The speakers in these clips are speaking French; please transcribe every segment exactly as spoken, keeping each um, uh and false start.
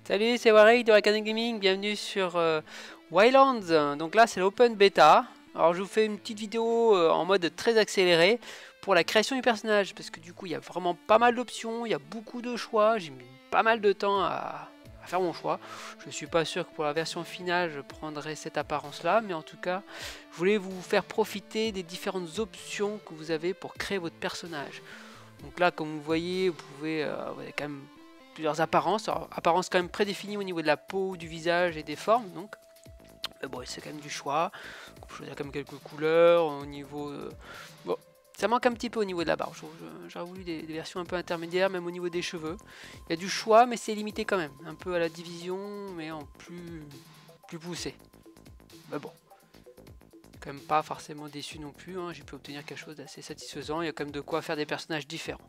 Salut, c'est Warwick de Rakana Gaming, bienvenue sur euh, Wildlands. Donc là c'est l'open beta. Alors je vous fais une petite vidéo euh, en mode très accéléré pour la création du personnage, parce que du coup il y a vraiment pas mal d'options, il y a beaucoup de choix, j'ai mis pas mal de temps à, à faire mon choix. Je suis pas sûr que pour la version finale je prendrai cette apparence là, mais en tout cas je voulais vous faire profiter des différentes options que vous avez pour créer votre personnage. Donc là comme vous voyez, vous pouvez, euh, vous avez quand même plusieurs apparences, alors, apparences quand même prédéfinies au niveau de la peau, du visage et des formes, donc mais bon, c'est quand même du choix. On peut choisir comme quelques couleurs au niveau. Euh... Bon, ça manque un petit peu au niveau de la barbe. J'aurais voulu des, des versions un peu intermédiaires, même au niveau des cheveux. Il y a du choix, mais c'est limité quand même, un peu à la division, mais en plus plus poussé. Mais bon, quand même pas forcément déçu non plus. Hein. J'ai pu obtenir quelque chose d'assez satisfaisant. Il y a quand même de quoi faire des personnages différents.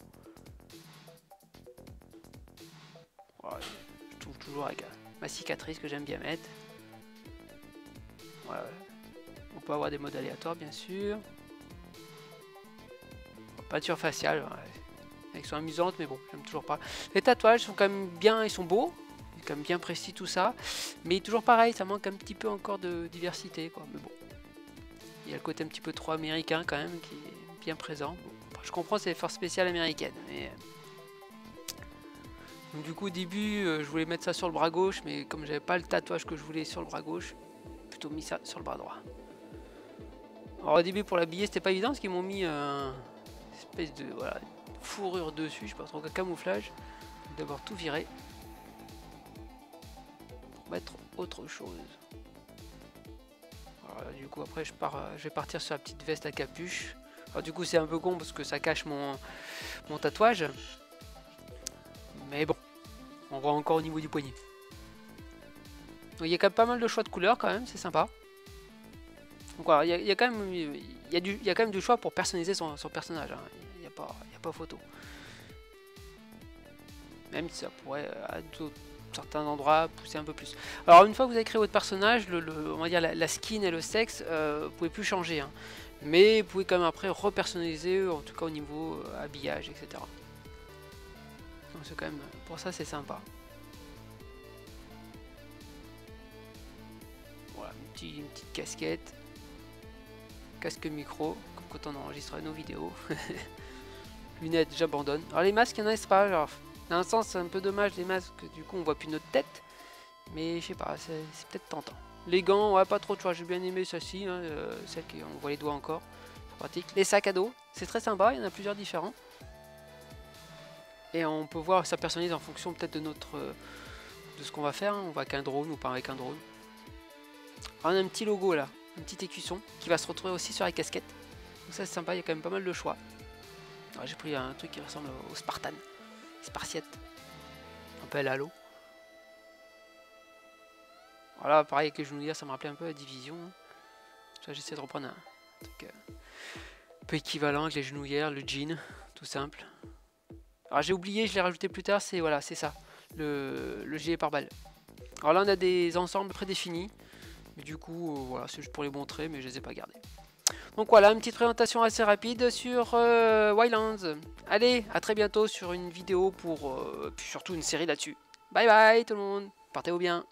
Je trouve toujours avec ma cicatrice que j'aime bien mettre. Voilà. On peut avoir des modes aléatoires bien sûr. Peinture faciale, ouais. Elles sont amusantes mais bon, j'aime toujours pas. Les tatouages sont quand même bien, ils sont beaux, ils sont quand même bien précis tout ça. Mais toujours pareil, ça manque un petit peu encore de diversité quoi. Mais bon, il y a le côté un petit peu trop américain quand même qui est bien présent. Bon, je comprends, c'est les forces spéciales américaines, mais donc du coup au début euh, je voulais mettre ça sur le bras gauche, mais comme j'avais pas le tatouage que je voulais sur le bras gauche, plutôt mis ça sur le bras droit. Alors au début pour l'habiller c'était pas évident parce qu'ils m'ont mis euh, une espèce de voilà, fourrure dessus, je sais pas trop, camouflage. D'abord tout virer pour mettre autre chose. Voilà, du coup après je pars, je vais partir sur la petite veste à capuche. Alors du coup c'est un peu con parce que ça cache mon, mon tatouage. Mais bon, on voit encore au niveau du poignet. Donc il y a quand même pas mal de choix de couleurs quand même, c'est sympa. Donc voilà, il y, a, il y a quand même il y a du, il y a quand même du choix pour personnaliser son, son personnage. Hein. Il n'y a pas, il y a pas photo. Même si ça pourrait à certains endroits pousser un peu plus. Alors une fois que vous avez créé votre personnage, le, le, on va dire la, la skin et le sexe, euh, vous pouvez plus changer. Hein. Mais vous pouvez quand même après repersonnaliser, en tout cas au niveau euh, habillage, et cetera. Donc c'est quand même, pour ça c'est sympa. Voilà, une petite, une petite casquette. Casque micro, comme quand on enregistre nos vidéos. Lunettes, j'abandonne. Alors les masques, il n'y en a pas. Genre, dans un sens, c'est un peu dommage les masques, du coup on voit plus notre tête. Mais je sais pas, c'est peut-être tentant. Les gants, ouais, pas trop de choix. J'ai bien aimé celle-ci, hein, euh, celle qui on voit les doigts encore. C'est pratique. Les sacs à dos, c'est très sympa, il y en a plusieurs différents. Et on peut voir, ça personnalise en fonction peut-être de notre, euh, de ce qu'on va faire. Hein. On va avec un drone ou pas avec un drone. Alors, on a un petit logo là. Un petit écusson qui va se retrouver aussi sur la casquette. Donc ça c'est sympa, il y a quand même pas mal de choix. J'ai pris un truc qui ressemble au Spartan. Spartiate. Un peu à l'Halo. Voilà, pareil avec les genouillères, ça me rappelait un peu la division. J'essaie de reprendre un truc euh, un peu équivalent avec les genouillères, le jean, tout simple. Alors j'ai oublié, je l'ai rajouté plus tard, c'est voilà, c'est ça, le, le gilet pare-balles. Alors là on a des ensembles prédéfinis. Mais du coup, euh, voilà, c'est juste pour les montrer, mais je les ai pas gardés. Donc voilà, une petite présentation assez rapide sur euh, Wildlands. Allez, à très bientôt sur une vidéo pour, euh, puis surtout une série là-dessus. Bye bye tout le monde, portez-vous bien.